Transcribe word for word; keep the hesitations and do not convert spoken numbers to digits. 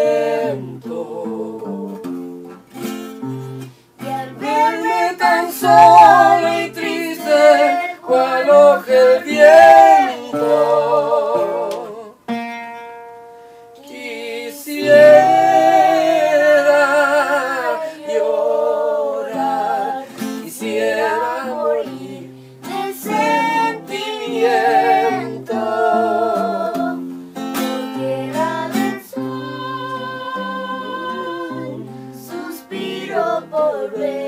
viento. Y al verme tan solo y triste, cual hoja el viento, quisiera llorar, quisiera morir de sentimiento. Tierra del sol, suspiro por ver.